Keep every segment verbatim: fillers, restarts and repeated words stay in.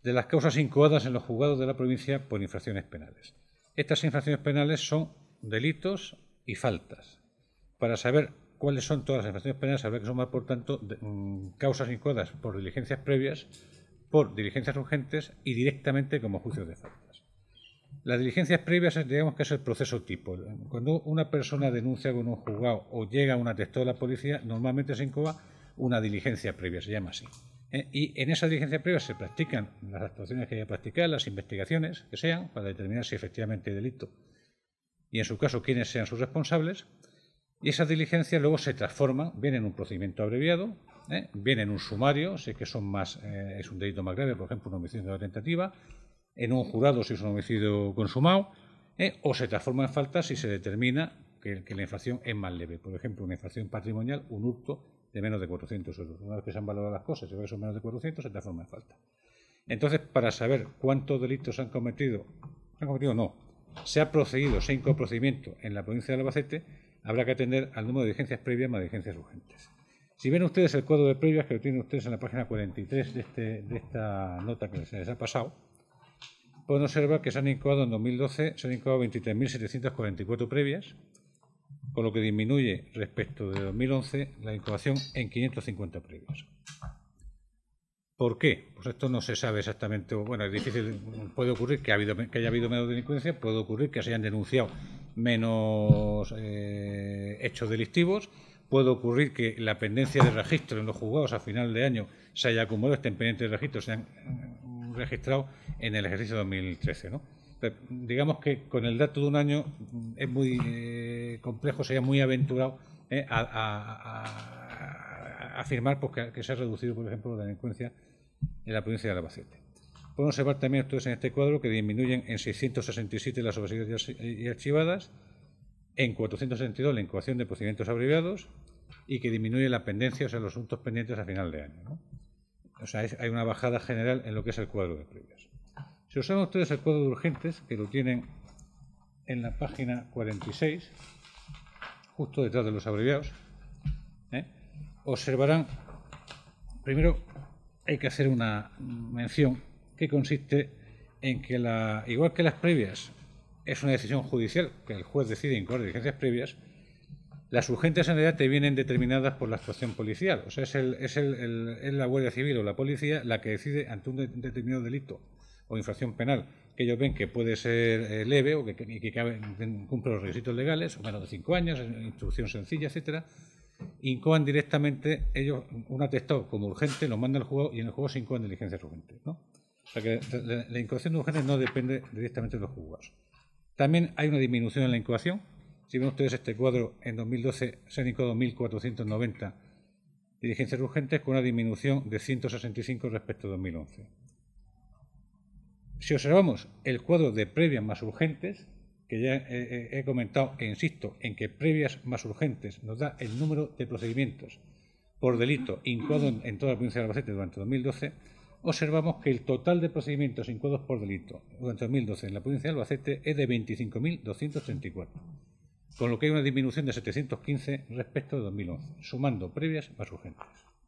de las causas incoadas en los juzgados de la provincia por infracciones penales. Estas infracciones penales son delitos y faltas. Para saber cuáles son todas las infracciones penales, habrá que sumar, por tanto, de, um, causas incoadas por diligencias previas, por diligencias urgentes y directamente como juicios de faltas. Las diligencias previas, digamos que es el proceso tipo. Cuando una persona denuncia con un juzgado o llega a un atestado de la policía, normalmente se incoa una diligencia previa, se llama así. ¿Eh? Y en esa diligencia previa se practican las actuaciones que haya que practicar, las investigaciones que sean, para determinar si efectivamente hay delito y, en su caso, quiénes sean sus responsables. Y esas diligencias luego se transforman, bien en un procedimiento abreviado, ¿eh? bien en un sumario, si es que son más, eh, es un delito más grave, por ejemplo, un homicidio de tentativa, en un jurado si es un homicidio consumado, ¿eh? o se transforma en falta si se determina que, que la infracción es más leve. Por ejemplo, una infracción patrimonial, un hurto de menos de cuatrocientos euros. Una vez que se han valorado las cosas, si ve que son menos de cuatrocientos, se transforma en falta. Entonces, para saber cuántos delitos se han cometido, ¿se han cometido? No. Se ha procedido, se ha incoado procedimiento en la provincia de Albacete, habrá que atender al número de diligencias previas más diligencias urgentes. Si ven ustedes el cuadro de previas, que lo tienen ustedes en la página cuarenta y tres de, este, de esta nota que se les ha pasado, pueden observar que se han incoado en dos mil doce, se han incoado veintitrés mil setecientas cuarenta y cuatro previas, con lo que disminuye respecto de dos mil once la incoación en quinientas cincuenta previas. ¿Por qué? Pues esto no se sabe exactamente. Bueno, es difícil. Puede ocurrir que, ha habido, que haya habido menos delincuencia, puede ocurrir que se hayan denunciado menos eh, hechos delictivos, puede ocurrir que la pendencia de registro en los juzgados a final de año se haya acumulado, estén pendientes de registro, se han registrado en el ejercicio dos mil trece, ¿no? Pero, digamos que con el dato de un año es muy eh, complejo, sería muy aventurado eh, a, a, a, a afirmar pues, que, que se ha reducido, por ejemplo, la delincuencia en la provincia de Albacete. Pueden observar también ustedes en este cuadro que disminuyen en seiscientos sesenta y siete las obesidades y archivadas, en cuatrocientos setenta y dos la incoación de procedimientos abreviados y que disminuye la pendencia, o sea, los asuntos pendientes a final de año, ¿no? O sea, es, hay una bajada general en lo que es el cuadro de previas. Si observan ustedes el cuadro de urgentes, que lo tienen en la página cuarenta y seis, justo detrás de los abreviados, ¿eh? observarán, primero hay que hacer una mención que consiste en que, la, igual que las previas es una decisión judicial, que el juez decide incoar diligencias previas, las urgentes en realidad te vienen determinadas por la actuación policial. O sea, es, el, es, el, el, es la Guardia Civil o la policía la que decide ante un, de, un determinado delito o infracción penal que ellos ven que puede ser eh, leve o que, que, que cabe, cumple los requisitos legales, o menos de cinco años, instrucción sencilla, etcétera, incoan directamente ellos un atestado como urgente, lo mandan al juzgado y en el juzgado se incoan diligencias urgentes, ¿no? O sea que la, la incoación de urgentes no depende directamente de los juzgados. También hay una disminución en la incoación. Si ven ustedes este cuadro, en dos mil doce se han incoado mil cuatrocientos noventa diligencias urgentes con una disminución de ciento sesenta y cinco respecto a dos mil once. Si observamos el cuadro de previas más urgentes, que ya he, he comentado e insisto en que previas más urgentes nos da el número de procedimientos por delito incoado en, en toda la provincia de Albacete durante dos mil doce, observamos que el total de procedimientos incoados por delito durante dos mil doce en la provincia de Albacete es de veinticinco mil doscientos treinta y cuatro, con lo que hay una disminución de setecientos quince respecto de dos mil once, sumando previas más urgentes.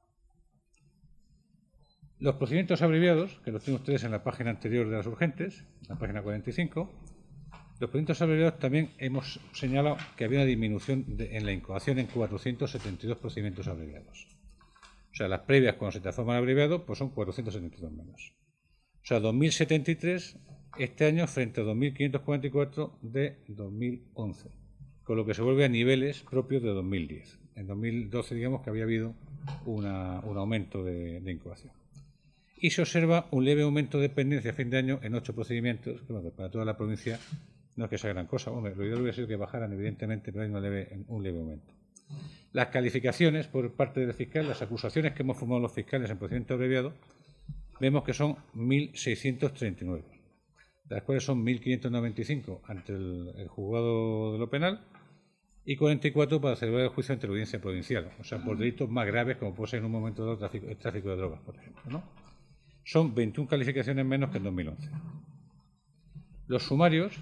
Los procedimientos abreviados, que los tienen ustedes en la página anterior de las urgentes, la página cuarenta y cinco, los procedimientos abreviados también hemos señalado que había una disminución de, en la incoación en cuatrocientos setenta y dos procedimientos abreviados. O sea, las previas cuando se transforman en abreviado pues son cuatrocientos setenta y dos menos. O sea, dos mil setenta y tres este año frente a dos mil quinientos cuarenta y cuatro de dos mil once, con lo que se vuelve a niveles propios de dos mil diez. En dos mil doce digamos que había habido una, un aumento de, de incoación. Y se observa un leve aumento de pendencia a fin de año en ocho procedimientos, que bueno, para toda la provincia no es que sea gran cosa. Hombre, lo ideal hubiera sido que bajaran, evidentemente, pero hay una leve, un leve aumento. Las calificaciones por parte del fiscal, las acusaciones que hemos formado los fiscales en procedimiento abreviado, vemos que son mil seiscientos treinta y nueve, de las cuales son mil quinientos noventa y cinco ante el, el juzgado de lo penal y cuarenta y cuatro para celebrar el juicio ante la audiencia provincial, o sea, por delitos más graves como puede ser en un momento dado tráfico, el tráfico de drogas, por ejemplo, ¿no? Son veintiuna calificaciones menos que en dos mil once. Los sumarios,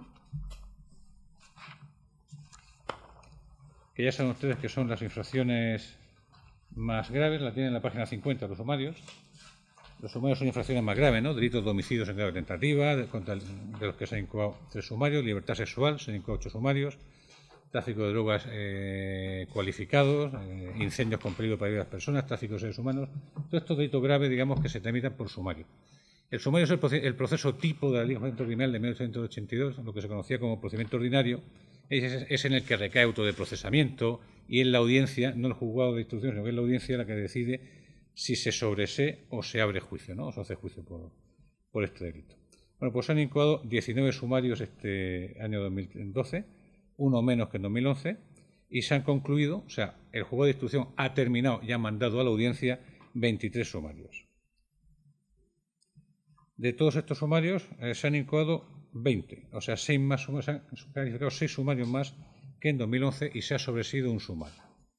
que ya saben ustedes que son las infracciones más graves, la tienen en la página cincuenta, los sumarios. Los sumarios son infracciones más graves, ¿no? Delitos de homicidios en grado de tentativa, de, contra el, de los que se han incoado tres sumarios, libertad sexual, se han incoado ocho sumarios, tráfico de drogas eh, cualificados, eh, incendios con peligro para las personas, tráfico de seres humanos. Todos estos delitos graves, digamos, que se tramitan por sumario. El sumario es el, proce el proceso tipo de la Ley de Procedimiento Criminal de mil novecientos ochenta y dos, lo que se conocía como procedimiento ordinario, es, es en el que recae auto de procesamiento y en la audiencia, no el juzgado de instrucción, sino que es la audiencia la que decide si se sobresee o se abre juicio, ¿no? O se hace juicio por, por este delito. Bueno, pues se han incoado diecinueve sumarios este año dos mil doce, uno menos que en dos mil once, y se han concluido, o sea, el juzgado de instrucción ha terminado y ha mandado a la audiencia veintitrés sumarios. De todos estos sumarios eh, se han incoado veinte, o sea, seis más, se han calificado seis sumarios más que en dos mil once y se ha sobreseído un sumario.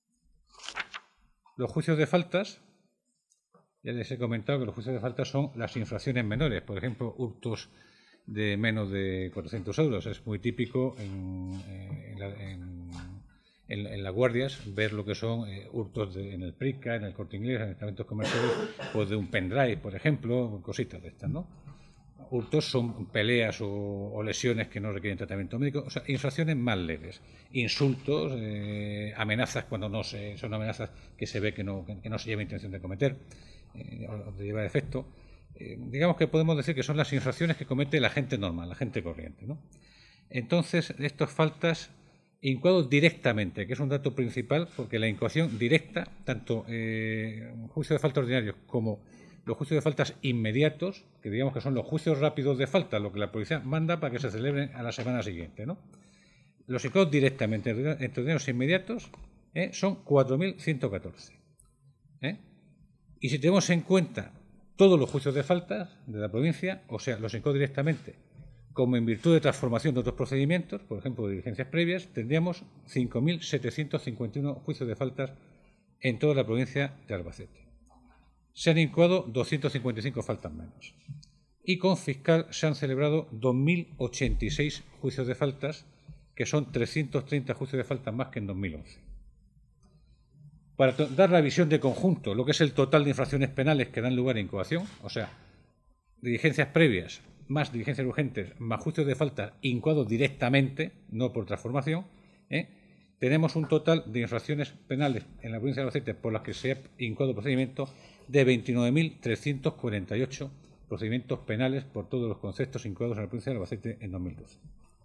Los juicios de faltas, ya les he comentado que los juicios de faltas son las infracciones menores, por ejemplo, hurtos de menos de cuatrocientos euros. Es muy típico en, en, la, en, en, en las guardias ver lo que son eh, hurtos de, en el Prica, en el Corte Inglés, en establecimientos comerciales, pues de un pendrive, por ejemplo, cositas de estas, ¿no? Hurtos son peleas o, o lesiones que no requieren tratamiento médico, o sea, infracciones más leves, insultos, eh, amenazas cuando no se, son amenazas que se ve que no, que, que no se lleva intención de cometer, eh, o de llevar efecto. Eh, digamos que podemos decir que son las infracciones que comete la gente normal, la gente corriente, ¿no? Entonces, estas faltas incoados directamente, que es un dato principal, porque la incoación directa, tanto eh, un juicio de falta ordinarios como los juicios de faltas inmediatos, que digamos que son los juicios rápidos de falta, lo que la policía manda para que se celebren a la semana siguiente, ¿no? Los incoados directamente entre ordinarios e inmediatos eh, son cuatro mil ciento catorce. ¿eh? Y si tenemos en cuenta todos los juicios de faltas de la provincia, o sea, los incoados directamente, como en virtud de transformación de otros procedimientos, por ejemplo, de diligencias previas, tendríamos cinco mil setecientos cincuenta y uno juicios de faltas en toda la provincia de Albacete. Se han incoado doscientas cincuenta y cinco faltas menos. Y con fiscal se han celebrado dos mil ochenta y seis juicios de faltas, que son trescientos treinta juicios de faltas más que en dos mil once. Para dar la visión de conjunto, lo que es el total de infracciones penales que dan lugar a incoación, o sea, diligencias previas, más diligencias urgentes, más juicios de falta incoados directamente, no por transformación, ¿eh? tenemos un total de infracciones penales en la provincia de Albacete por las que se ha incoado procedimiento de veintinueve mil trescientos cuarenta y ocho procedimientos penales por todos los conceptos incoados en la provincia de Albacete en dos mil doce.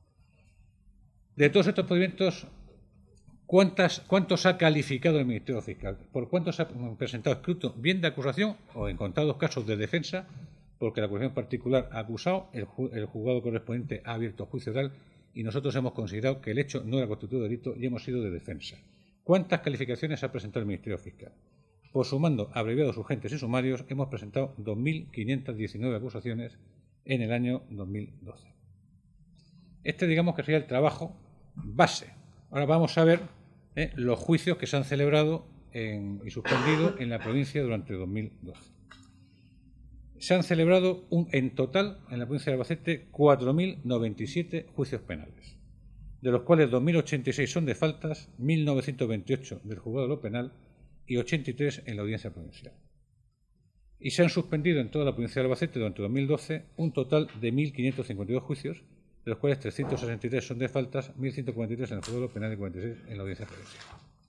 De todos estos procedimientos, ¿cuántas, ¿cuántos ha calificado el Ministerio Fiscal? ¿Por cuántos ha presentado escrito bien de acusación o en contados casos de defensa? Porque la acusación particular ha acusado, el, ju el juzgado correspondiente ha abierto juicio oral y nosotros hemos considerado que el hecho no era constituido de delito y hemos sido de defensa. ¿Cuántas calificaciones ha presentado el Ministerio Fiscal? Pues sumando abreviados urgentes y sumarios, hemos presentado dos mil quinientas diecinueve acusaciones en el año dos mil doce. Este, digamos, que sería el trabajo base. Ahora vamos a ver eh, los juicios que se han celebrado en, y suspendido en la provincia durante dos mil doce. Se han celebrado un, en total en la provincia de Albacete cuatro mil noventa y siete juicios penales, de los cuales dos mil ochenta y seis son de faltas, mil novecientos veintiocho del juzgado de lo penal y ochenta y tres en la audiencia provincial. Y se han suspendido en toda la provincia de Albacete durante dos mil doce un total de mil quinientos cincuenta y dos juicios, de los cuales trescientos sesenta y tres son de faltas, mil ciento cuarenta y tres en el juzgado de lo penal y cuarenta y seis en la audiencia provincial.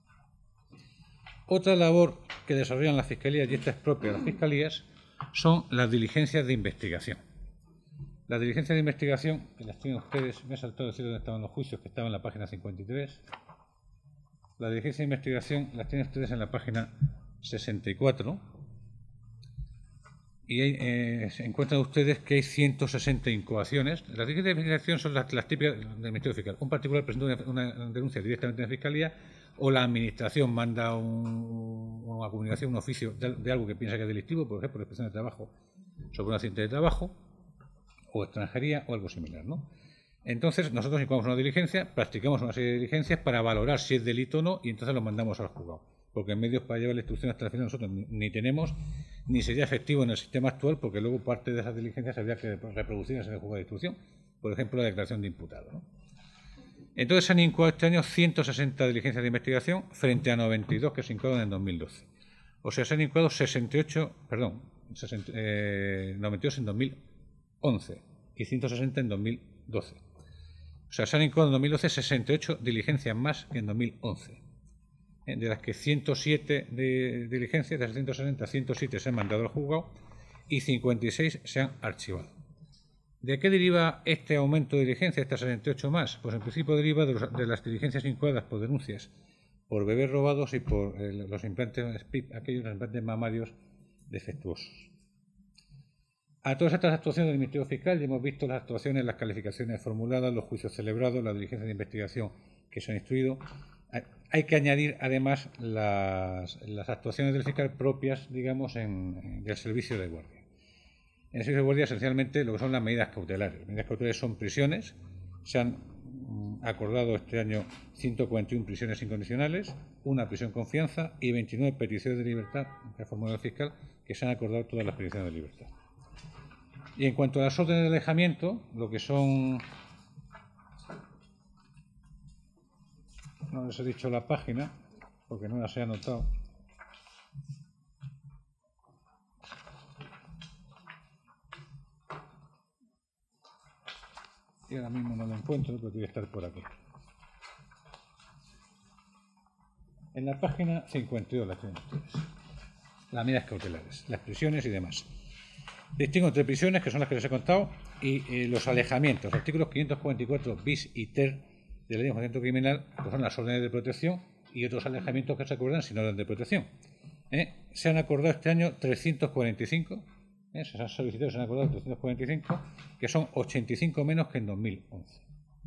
Otra labor que desarrollan las fiscalías, y esta es propia de las fiscalías, son las diligencias de investigación. Las diligencias de investigación, que las tienen ustedes, me he saltado decir dónde estaban los juicios, que estaban en la página cincuenta y tres. Las diligencias de investigación las tienen ustedes en la página sesenta y cuatro. Y ahí eh, se encuentran ustedes que hay ciento sesenta incoaciones. Las diligencias de investigación son las, las típicas del Ministerio Fiscal. Un particular presenta una, una denuncia directamente en la Fiscalía, o la Administración manda un, una comunicación, un oficio de, de algo que piensa que es delictivo, por ejemplo, inspección de trabajo sobre un accidente de trabajo, o extranjería, o algo similar, ¿no? Entonces, nosotros incoamos una diligencia, practicamos una serie de diligencias para valorar si es delito o no, y entonces lo mandamos al juzgado. Porque en medios para llevar la instrucción hasta el final nosotros ni, ni tenemos, ni sería efectivo en el sistema actual, porque luego parte de esas diligencias habría que reproducirlas en el juzgado de instrucción. Por ejemplo, la declaración de imputado, ¿no? Entonces se han incoado este año ciento sesenta diligencias de investigación frente a noventa y dos que se incoaron en dos mil doce. O sea, se han incoado sesenta y ocho, perdón, sesenta, eh, noventa y dos en dos mil once y ciento sesenta en dos mil doce. O sea, se han incoado en dos mil doce sesenta y ocho diligencias más que en dos mil once. Eh, de las que ciento siete de diligencias, de las ciento sesenta, ciento siete se han mandado al juzgado y cincuenta y seis se han archivado. ¿De qué deriva este aumento de diligencia, estas sesenta y ocho más? Pues en principio deriva de, los, de las diligencias incoadas por denuncias por bebés robados y por eh, los implantes P I P, aquellos implantes mamarios defectuosos. A todas estas actuaciones del Ministerio Fiscal ya hemos visto las actuaciones, las calificaciones formuladas, los juicios celebrados, las diligencias de investigación que se han instruido. Hay que añadir además las, las actuaciones del fiscal propias, digamos, en, en del servicio de guardia. En el servicio de guardia, esencialmente, lo que son las medidas cautelares. Las medidas cautelares son prisiones. Se han acordado este año ciento cuarenta y una prisiones incondicionales, una prisión confianza y veintinueve peticiones de libertad que ha formulado el fiscal, que se han acordado todas las peticiones de libertad. Y en cuanto a las órdenes de alejamiento, lo que son... No les he dicho la página, porque no las he anotado. Y ahora mismo no lo encuentro, pero tiene que estar por aquí. En la página cincuenta y dos la tienen ustedes. Las medidas cautelares, las prisiones y demás. Distingo entre prisiones, que son las que les he contado, y eh, los alejamientos. Artículos quinientos cuarenta y cuatro bis y ter de la Ley de Enjuiciamiento Criminal, que son las órdenes de protección y otros alejamientos que se acuerdan sin orden de protección. ¿Eh? Se han acordado este año trescientos cuarenta y cinco. ¿Eh? Se han solicitado, se han acordado trescientos cuarenta y cinco, que son ochenta y cinco menos que en dos mil once.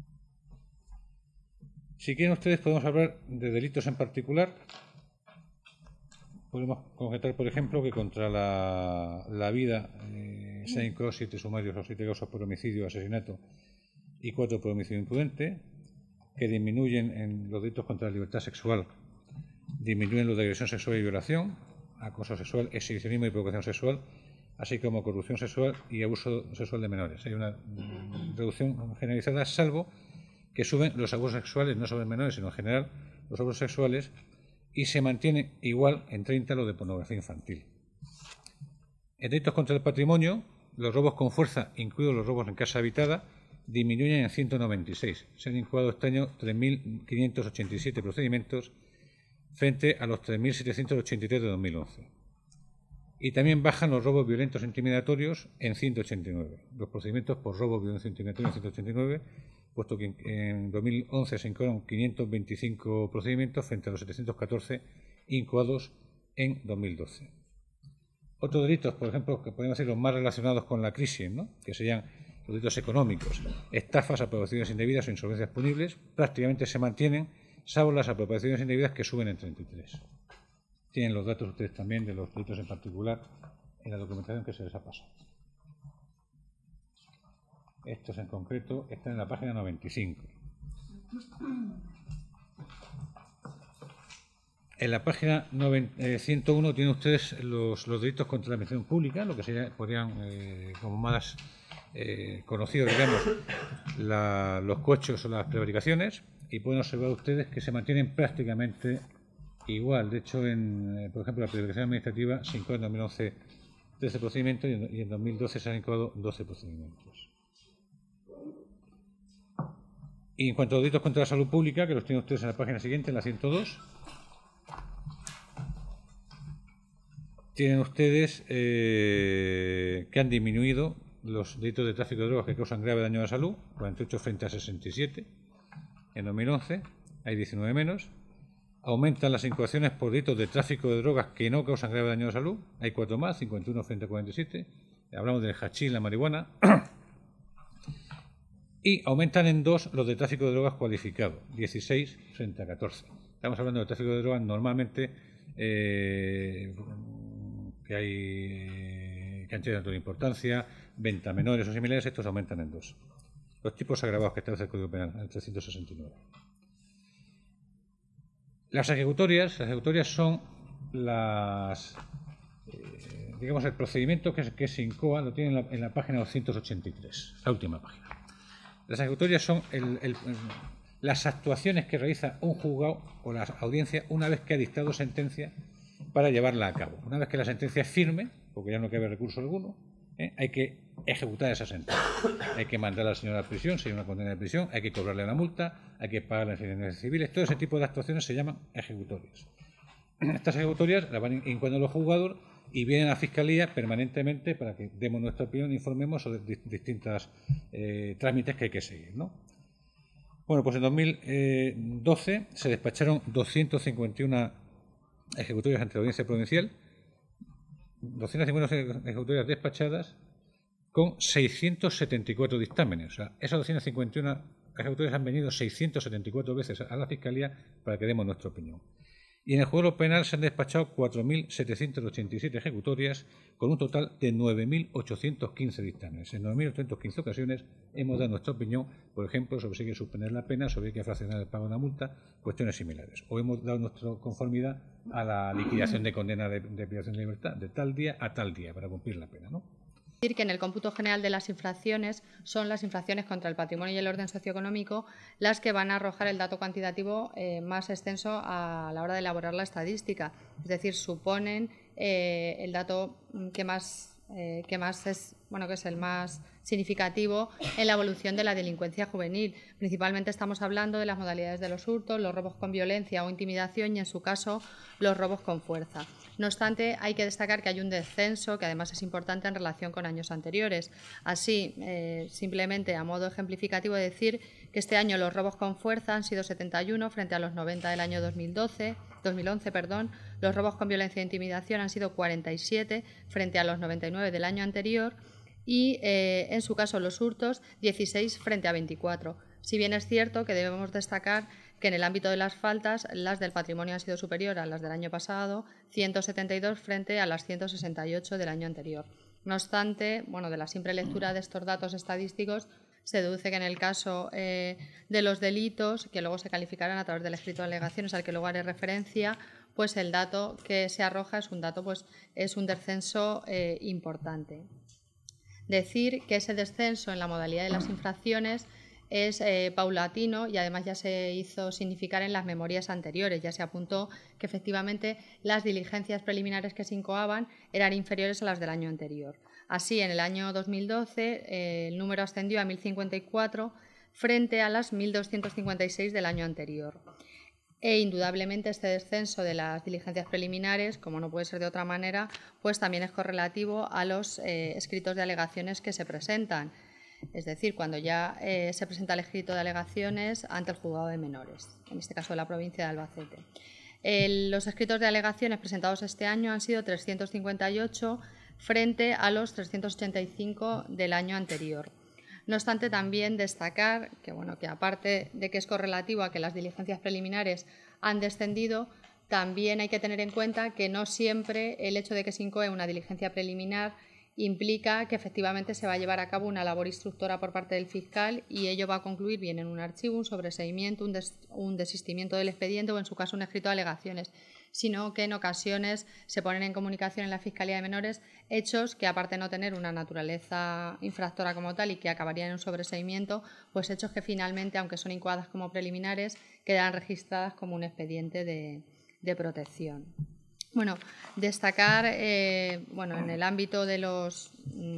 Si quieren ustedes podemos hablar de delitos en particular. Podemos concretar, por ejemplo, que contra la, la vida eh, se han incoado siete sumarios o siete causas por homicidio, asesinato y cuatro por homicidio imprudente, que disminuyen en los delitos contra la libertad sexual, disminuyen los de agresión sexual y violación, acoso sexual, exhibicionismo y provocación sexual, así como corrupción sexual y abuso sexual de menores. Hay una reducción generalizada, salvo que suben los abusos sexuales, no sobre menores, sino en general los abusos sexuales, y se mantiene igual en treinta lo de pornografía infantil. En delitos contra el patrimonio, los robos con fuerza, incluidos los robos en casa habitada, disminuyen en ciento noventa y seis. Se han incoado este año tres mil quinientos ochenta y siete procedimientos frente a los tres mil setecientos ochenta y tres de dos mil once. Y también bajan los robos violentos intimidatorios en ciento ochenta y nueve. Los procedimientos por robo violento intimidatorio en ciento ochenta y nueve, puesto que en dos mil once se incoaron quinientos veinticinco procedimientos frente a los setecientos catorce incoados en dos mil doce. Otros delitos, por ejemplo, que podemos decir los más relacionados con la crisis, ¿no?, que serían los delitos económicos, estafas, apropiaciones indebidas o insolvencias punibles, prácticamente se mantienen, salvo las apropiaciones indebidas que suben en treinta y tres. Tienen los datos ustedes también de los delitos en particular en la documentación que se les ha pasado. Estos en concreto están en la página noventa y cinco. En la página ciento uno tienen ustedes los, los delitos contra la administración pública, lo que sería, podrían, eh, como más eh, conocidos, digamos, la, los cohechos o las prevaricaciones, y pueden observar ustedes que se mantienen prácticamente igual. De hecho, en, eh, por ejemplo, la prevaricación administrativa se incoó en dos mil once trece procedimientos y en, y en dos mil doce se han incoado doce procedimientos. Y en cuanto a los delitos contra la salud pública, que los tienen ustedes en la página siguiente, en la ciento dos, tienen ustedes eh, que han disminuido los delitos de tráfico de drogas que causan grave daño a la salud, cuarenta y ocho frente a sesenta y siete. En dos mil once hay diecinueve menos. Aumentan las incoaciones por delitos de tráfico de drogas que no causan grave daño a la salud, hay cuatro más, cincuenta y uno frente a cuarenta y siete. Hablamos del hachís, la marihuana. Y aumentan en dos los de tráfico de drogas cualificado, dieciséis frente a catorce. Estamos hablando de tráfico de drogas normalmente eh, que hay que han tenido de importancia, venta a menores o similares, estos aumentan en dos. Los tipos agravados que establece el Código Penal, el trescientos sesenta y nueve. Las ejecutorias, las ejecutorias son las, eh, digamos, el procedimiento que, que se incoa, lo tienen en la, en la página doscientos ochenta y tres, la última página. Las ejecutorias son el, el, el, las actuaciones que realiza un juzgado o la audiencia una vez que ha dictado sentencia para llevarla a cabo. Una vez que la sentencia es firme, porque ya no cabe recurso alguno, ¿eh? Hay que ejecutar esa sentencia. Hay que mandar al señor a la prisión, si hay una condena de prisión, hay que cobrarle la multa, hay que pagar las indemnizaciones civiles. Todo ese tipo de actuaciones se llaman ejecutorias. Estas ejecutorias las van incoando los juzgados y vienen a la Fiscalía permanentemente para que demos nuestra opinión e informemos sobre distintos eh, trámites que hay que seguir, ¿no? Bueno, pues en dos mil doce se despacharon doscientas cincuenta y una ejecutorias ante la Audiencia Provincial, doscientas cincuenta ejecutorias despachadas con seiscientos setenta y cuatro dictámenes. O sea, esas doscientas cincuenta y una ejecutorias han venido seiscientas setenta y cuatro veces a la Fiscalía para que demos nuestra opinión. Y en el juzgado penal se han despachado cuatro mil setecientas ochenta y siete ejecutorias con un total de nueve mil ochocientos quince dictámenes. En nueve mil ochocientas quince ocasiones hemos dado nuestra opinión, por ejemplo, sobre si hay que suspender la pena, sobre si hay que fraccionar el pago de una multa, cuestiones similares. O hemos dado nuestra conformidad a la liquidación de condena de, de privación de libertad de tal día a tal día para cumplir la pena, ¿no? Decir que en el cómputo general de las infracciones son las infracciones contra el patrimonio y el orden socioeconómico las que van a arrojar el dato cuantitativo eh, más extenso a la hora de elaborar la estadística. Es decir, suponen eh, el dato que más, eh, que más es, bueno, que es el más significativo en la evolución de la delincuencia juvenil. Principalmente estamos hablando de las modalidades de los hurtos, los robos con violencia o intimidación y, en su caso, los robos con fuerza. No obstante, hay que destacar que hay un descenso que además es importante en relación con años anteriores. Así, eh, simplemente a modo ejemplificativo, decir que este año los robos con fuerza han sido setenta y uno frente a los noventa del año dos mil doce, dos mil once, perdón. Los robos con violencia e intimidación han sido cuarenta y siete frente a los noventa y nueve del año anterior y, eh, en su caso, los hurtos, dieciséis frente a veinticuatro. Si bien es cierto que debemos destacar que en el ámbito de las faltas, las del patrimonio han sido superiores a las del año pasado, ciento setenta y dos frente a las ciento sesenta y ocho del año anterior. No obstante, bueno, de la simple lectura de estos datos estadísticos se deduce que en el caso eh, de los delitos, que luego se calificarán a través del escrito de alegaciones al que luego haré referencia, pues el dato que se arroja es un dato, pues es un descenso eh, importante. Decir que ese descenso en la modalidad de las infracciones es eh, paulatino y además ya se hizo significar en las memorias anteriores. Ya se apuntó que efectivamente las diligencias preliminares que se incoaban eran inferiores a las del año anterior. Así, en el año dos mil doce eh, el número ascendió a mil cincuenta y cuatro frente a las mil doscientas cincuenta y seis del año anterior. E indudablemente este descenso de las diligencias preliminares, como no puede ser de otra manera, pues también es correlativo a los eh, escritos de alegaciones que se presentan. Es decir, cuando ya eh, se presenta el escrito de alegaciones ante el juzgado de menores, en este caso de la provincia de Albacete. El, los escritos de alegaciones presentados este año han sido trescientos cincuenta y ocho frente a los trescientos ochenta y cinco del año anterior. No obstante, también destacar que, bueno, que aparte de que es correlativo a que las diligencias preliminares han descendido, también hay que tener en cuenta que no siempre el hecho de que se incoe una diligencia preliminar implica que efectivamente se va a llevar a cabo una labor instructora por parte del fiscal y ello va a concluir bien en un archivo, un sobreseimiento, un, des, un desistimiento del expediente o, en su caso, un escrito de alegaciones, sino que en ocasiones se ponen en comunicación en la Fiscalía de Menores hechos que, aparte de no tener una naturaleza infractora como tal y que acabarían en un sobreseimiento, pues hechos que finalmente, aunque son incoadas como preliminares, quedan registradas como un expediente de, de protección. Bueno, destacar eh, bueno, en el ámbito de, los,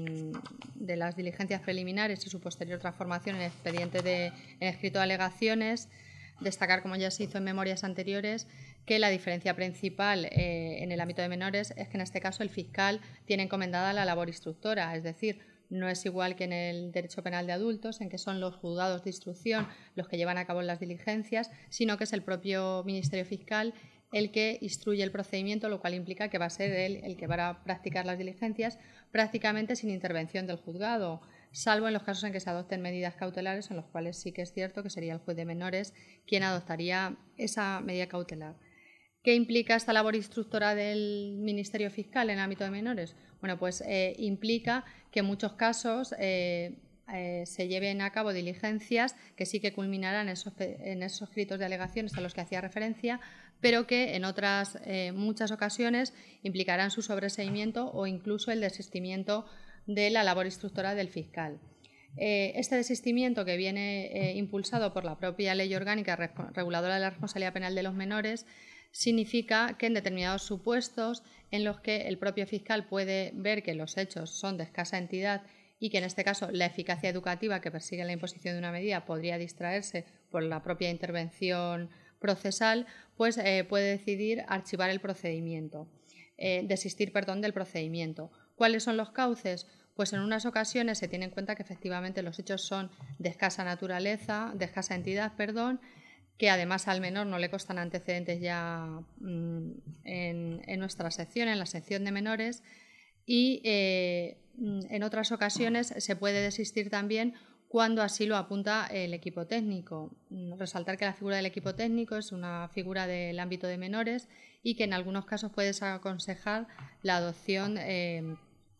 de las diligencias preliminares y su posterior transformación en expediente de en escrito de alegaciones, destacar, como ya se hizo en memorias anteriores, que la diferencia principal eh, en el ámbito de menores es que en este caso el fiscal tiene encomendada la labor instructora, es decir, no es igual que en el derecho penal de adultos, en que son los juzgados de instrucción los que llevan a cabo las diligencias, sino que es el propio Ministerio Fiscal el que instruye el procedimiento, lo cual implica que va a ser él el que va a practicar las diligencias prácticamente sin intervención del juzgado, salvo en los casos en que se adopten medidas cautelares, en los cuales sí que es cierto que sería el juez de menores quien adoptaría esa medida cautelar. ¿Qué implica esta labor instructora del Ministerio Fiscal en el ámbito de menores? Bueno, pues eh, implica que en muchos casos eh, eh, se lleven a cabo diligencias que sí que culminarán en esos, en esos escritos de alegaciones a los que hacía referencia, pero que en otras eh, muchas ocasiones implicarán su sobreseimiento o incluso el desistimiento de la labor instructora del fiscal. Eh, este desistimiento, que viene eh, impulsado por la propia Ley Orgánica Reguladora de la Responsabilidad Penal de los Menores, significa que en determinados supuestos en los que el propio fiscal puede ver que los hechos son de escasa entidad y que en este caso la eficacia educativa que persigue la imposición de una medida podría distraerse por la propia intervención procesal, pues eh, puede decidir archivar el procedimiento, eh, desistir, perdón, del procedimiento. ¿Cuáles son los cauces? Pues en unas ocasiones se tiene en cuenta que efectivamente los hechos son de escasa naturaleza, de escasa entidad, perdón, que además al menor no le constan antecedentes ya mmm, en, en nuestra sección, en la sección de menores, y eh, en otras ocasiones se puede desistir también cuando así lo apunta el equipo técnico. Resaltar que la figura del equipo técnico es una figura del ámbito de menores y que en algunos casos puede aconsejar la adopción eh,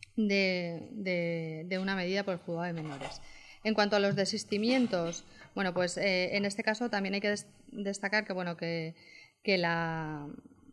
de, de, de una medida por el juzgado de menores. En cuanto a los desistimientos, bueno, pues eh, en este caso también hay que des destacar que, bueno, que, que, la,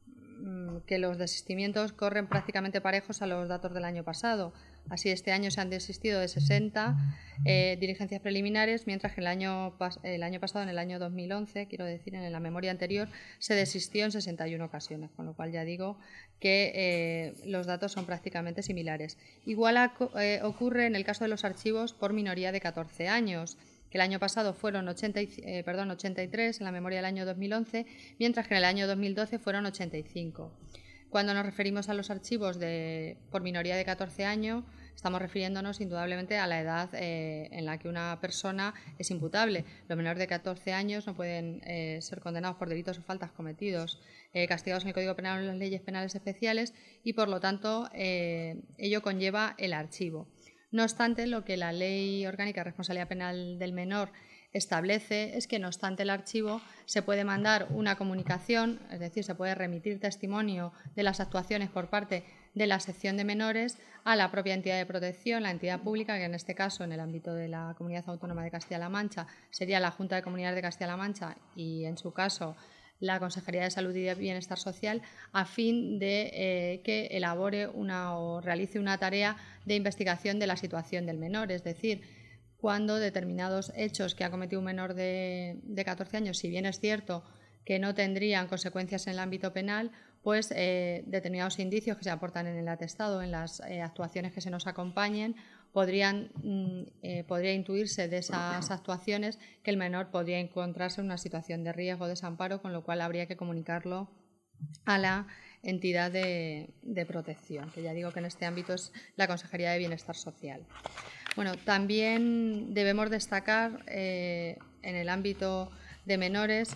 que los desistimientos corren prácticamente parejos a los datos del año pasado. Así, este año se han desistido de sesenta eh, diligencias preliminares, mientras que el año, el año pasado, en el año dos mil once, quiero decir, en la memoria anterior, se desistió en sesenta y una ocasiones, con lo cual ya digo que eh, los datos son prácticamente similares. Igual a, eh, ocurre en el caso de los archivos por minoría de catorce años, que el año pasado fueron ochenta, eh, perdón, ochenta y tres en la memoria del año dos mil once, mientras que en el año dos mil doce fueron ochenta y cinco. Cuando nos referimos a los archivos de, por minoría de catorce años, estamos refiriéndonos indudablemente a la edad eh, en la que una persona es imputable. Los menores de catorce años no pueden eh, ser condenados por delitos o faltas cometidos, eh, castigados en el Código Penal o en las leyes penales especiales, y por lo tanto eh, ello conlleva el archivo. No obstante, lo que la Ley Orgánica de Responsabilidad Penal del Menor establece es que, no obstante el archivo, se puede mandar una comunicación, es decir, se puede remitir testimonio de las actuaciones por parte de la sección de menores a la propia entidad de protección, la entidad pública, que en este caso, en el ámbito de la Comunidad Autónoma de Castilla-La Mancha, sería la Junta de Comunidades de Castilla-La Mancha y, en su caso, la Consejería de Salud y de Bienestar Social, a fin de eh, que elabore una o realice una tarea de investigación de la situación del menor, es decir, cuando determinados hechos que ha cometido un menor de, de catorce años, si bien es cierto que no tendrían consecuencias en el ámbito penal, pues eh, determinados indicios que se aportan en el atestado, en las eh, actuaciones que se nos acompañen, podrían, eh, podría intuirse de esas actuaciones que el menor podría encontrarse en una situación de riesgo o desamparo, con lo cual habría que comunicarlo a la entidad de, de protección, que ya digo que en este ámbito es la Consejería de Bienestar Social. Bueno, también debemos destacar eh, en el ámbito de menores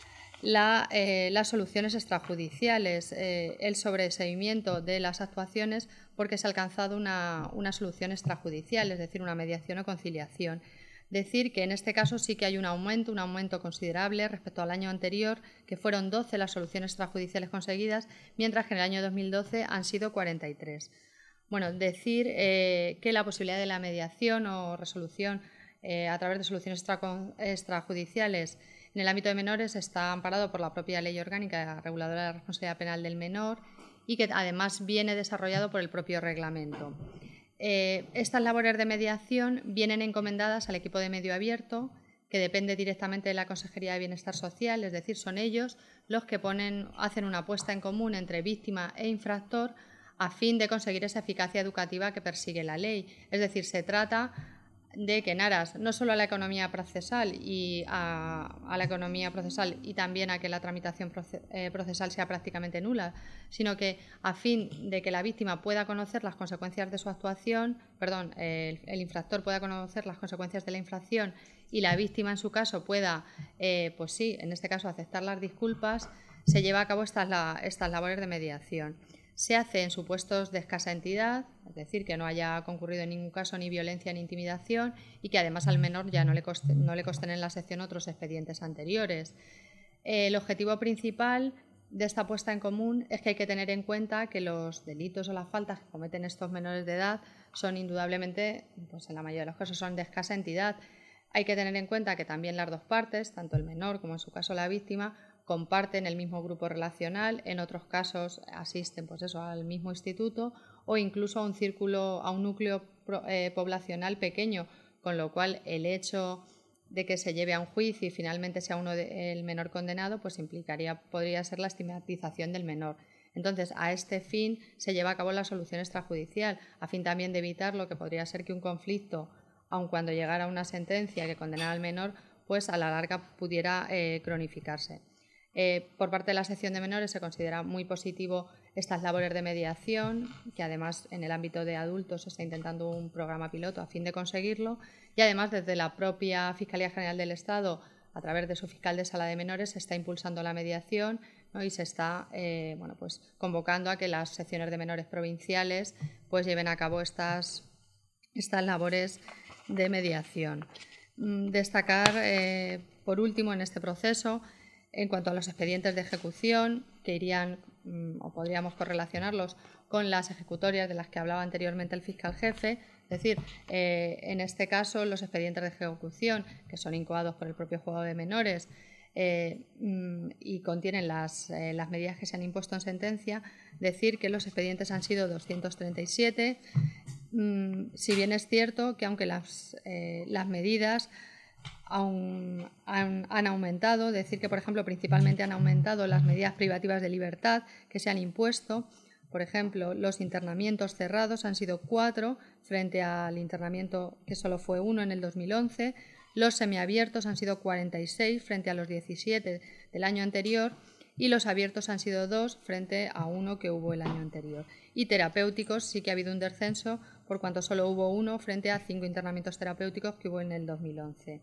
la, eh, las soluciones extrajudiciales, eh, el sobreseimiento de las actuaciones porque se ha alcanzado una, una solución extrajudicial, es decir, una mediación o conciliación. Decir que en este caso sí que hay un aumento, un aumento considerable respecto al año anterior, que fueron doce las soluciones extrajudiciales conseguidas, mientras que en el año dos mil doce han sido cuarenta y tres. Bueno, decir eh, que la posibilidad de la mediación o resolución eh, a través de soluciones extra, extrajudiciales en el ámbito de menores está amparado por la propia Ley Orgánica Reguladora de la Responsabilidad Penal del Menor y que además viene desarrollado por el propio reglamento. Eh, estas labores de mediación vienen encomendadas al equipo de medio abierto, que depende directamente de la Consejería de Bienestar Social, es decir, son ellos los que ponen, hacen una apuesta en común entre víctima e infractor a fin de conseguir esa eficacia educativa que persigue la ley. Es decir, se trata de que en aras no solo a la economía procesal y a, a la economía procesal y también a que la tramitación proce, eh, procesal sea prácticamente nula, sino que a fin de que la víctima pueda conocer las consecuencias de su actuación, perdón, el, el infractor pueda conocer las consecuencias de la infracción y la víctima en su caso pueda, eh, pues sí, en este caso aceptar las disculpas, se lleva a cabo estas, la, estas labores de mediación. Se hace en supuestos de escasa entidad, es decir, que no haya concurrido en ningún caso ni violencia ni intimidación y que además al menor ya no le, coste, no le consten en la sección otros expedientes anteriores. Eh, el objetivo principal de esta puesta en común es que hay que tener en cuenta que los delitos o las faltas que cometen estos menores de edad son indudablemente, pues en la mayoría de los casos son de escasa entidad. Hay que tener en cuenta que también las dos partes, tanto el menor como en su caso la víctima, comparten el mismo grupo relacional, en otros casos asisten pues eso, al mismo instituto o incluso a un círculo, a un núcleo eh, poblacional pequeño, con lo cual el hecho de que se lleve a un juicio y finalmente sea uno de, el menor condenado, pues implicaría, podría ser la estigmatización del menor. Entonces, a este fin se lleva a cabo la solución extrajudicial, a fin también de evitar lo que podría ser que un conflicto, aun cuando llegara una sentencia que condenara al menor, pues a la larga pudiera eh, cronificarse. Eh, por parte de la sección de menores se considera muy positivo estas labores de mediación, que además en el ámbito de adultos se está intentando un programa piloto a fin de conseguirlo, y además desde la propia Fiscalía General del Estado, a través de su fiscal de sala de menores, se está impulsando la mediación, ¿no? Y se está eh, bueno, pues, convocando a que las secciones de menores provinciales pues, lleven a cabo estas, estas labores de mediación. Mm, destacar, eh, por último, en este proceso, en cuanto a los expedientes de ejecución, que irían mm, o podríamos correlacionarlos con las ejecutorias de las que hablaba anteriormente el fiscal jefe, es decir, eh, en este caso los expedientes de ejecución, que son incoados por el propio juzgado de menores eh, mm, y contienen las, eh, las medidas que se han impuesto en sentencia, decir que los expedientes han sido doscientos treinta y siete, mm, si bien es cierto que aunque las, eh, las medidas Aún han, han aumentado, decir que, por ejemplo, principalmente han aumentado las medidas privativas de libertad que se han impuesto. Por ejemplo, los internamientos cerrados han sido cuatro frente al internamiento que solo fue uno en el dos mil once. Los semiabiertos han sido cuarenta y seis frente a los diecisiete del año anterior y los abiertos han sido dos frente a uno que hubo el año anterior. Y terapéuticos sí que ha habido un descenso por cuanto solo hubo uno frente a cinco internamientos terapéuticos que hubo en el dos mil once.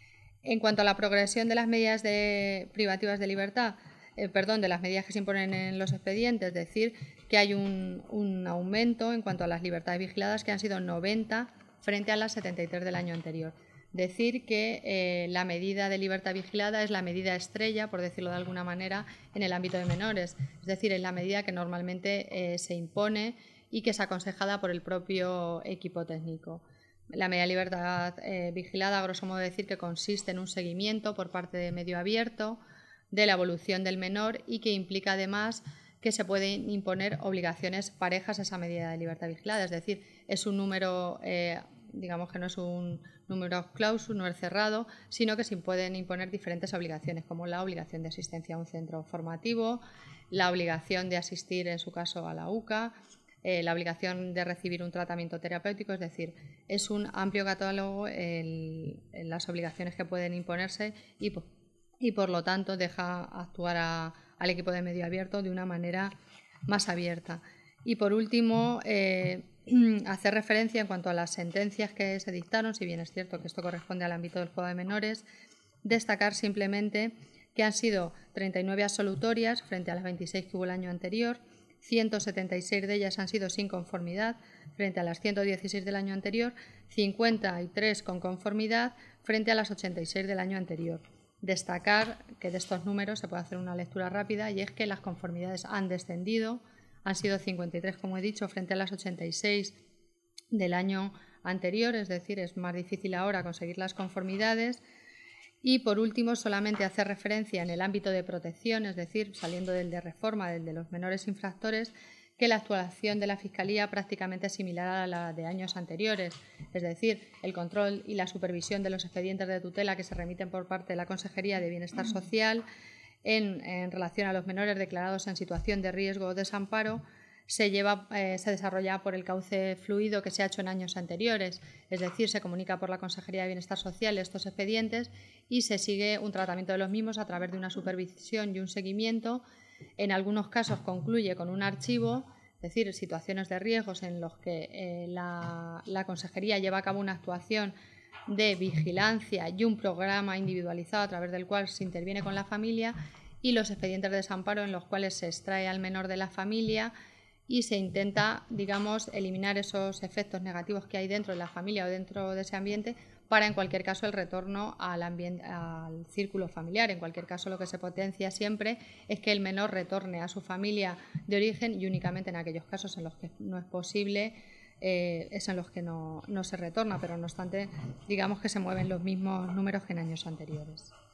En cuanto a la progresión de las medidas de, privativas de libertad, eh, perdón, de las medidas que se imponen en los expedientes, es decir, que hay un, un aumento en cuanto a las libertades vigiladas que han sido noventa frente a las setenta y tres del año anterior. Decir que eh, la medida de libertad vigilada es la medida estrella, por decirlo de alguna manera, en el ámbito de menores, es decir, es la medida que normalmente eh, se impone y que es aconsejada por el propio equipo técnico. La medida de libertad eh, vigilada, a grosso modo decir, que consiste en un seguimiento por parte de medio abierto de la evolución del menor y que implica además que se pueden imponer obligaciones parejas a esa medida de libertad vigilada, es decir, es un número, eh, digamos que no es un número clausus, no es cerrado, sino que se pueden imponer diferentes obligaciones, como la obligación de asistencia a un centro formativo, la obligación de asistir, en su caso, a la U C A, Eh, la obligación de recibir un tratamiento terapéutico, es decir, es un amplio catálogo en, en las obligaciones que pueden imponerse y, y por lo tanto deja actuar a, al equipo de medio abierto de una manera más abierta. Y por último, eh, hacer referencia en cuanto a las sentencias que se dictaron, si bien es cierto que esto corresponde al ámbito del juzgado de menores, destacar simplemente que han sido treinta y nueve absolutorias frente a las veintiséis que hubo el año anterior, ciento setenta y seis de ellas han sido sin conformidad frente a las ciento dieciséis del año anterior, cincuenta y tres con conformidad frente a las ochenta y seis del año anterior. Destacar que de estos números se puede hacer una lectura rápida y es que las conformidades han descendido, han sido cincuenta y tres, como he dicho, frente a las ochenta y seis del año anterior, es decir, es más difícil ahora conseguir las conformidades. Y, por último, solamente hacer referencia en el ámbito de protección, es decir, saliendo del de reforma, del de los menores infractores, que la actuación de la Fiscalía prácticamente es similar a la de años anteriores, es decir, el control y la supervisión de los expedientes de tutela que se remiten por parte de la Consejería de Bienestar Social en, en relación a los menores declarados en situación de riesgo o desamparo, se, lleva, eh, se desarrolla por el cauce fluido que se ha hecho en años anteriores, es decir, se comunica por la Consejería de Bienestar Social estos expedientes y se sigue un tratamiento de los mismos a través de una supervisión y un seguimiento. En algunos casos concluye con un archivo, es decir, situaciones de riesgos en los que eh, la, la Consejería lleva a cabo una actuación de vigilancia y un programa individualizado a través del cual se interviene con la familia, y los expedientes de desamparo en los cuales se extrae al menor de la familia y se intenta, digamos, eliminar esos efectos negativos que hay dentro de la familia o dentro de ese ambiente para, en cualquier caso, el retorno al, ambiente, al círculo familiar. En cualquier caso, lo que se potencia siempre es que el menor retorne a su familia de origen y únicamente en aquellos casos en los que no es posible, eh, es en los que no, no se retorna, pero no obstante, digamos que se mueven los mismos números que en años anteriores.